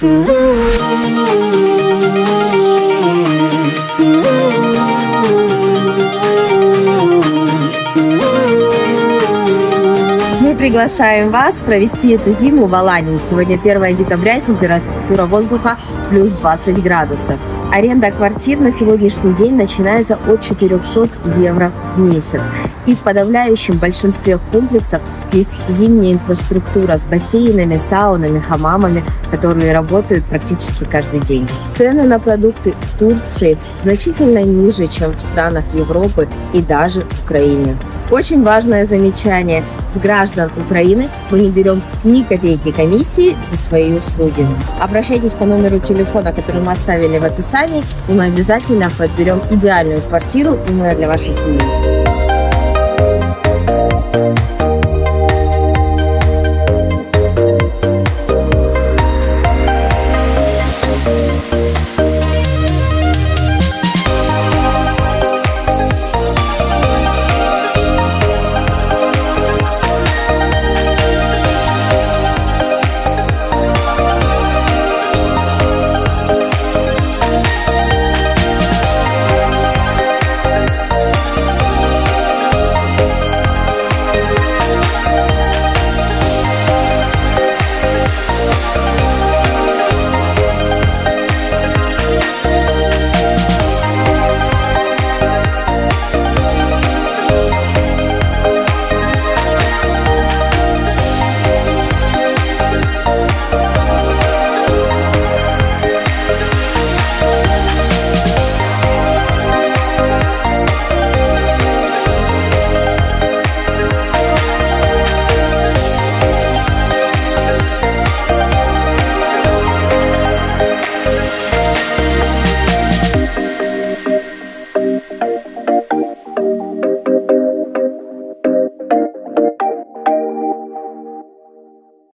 Мы приглашаем вас провести эту зиму в Алании. Сегодня 1 декабря, температура воздуха плюс 20 градусов. Аренда квартир на сегодняшний день начинается от 400 евро в месяц. И в подавляющем большинстве комплексов есть зимняя инфраструктура с бассейнами, саунами, хамамами, которые работают практически каждый день. Цены на продукты в Турции значительно ниже, чем в странах Европы и даже в Украине. Очень важное замечание. С граждан Украины мы не берем ни копейки комиссии за свои услуги. Обращайтесь по номеру телефона, который мы оставили в описании, и мы обязательно подберем идеальную квартиру именно для вашей семьи.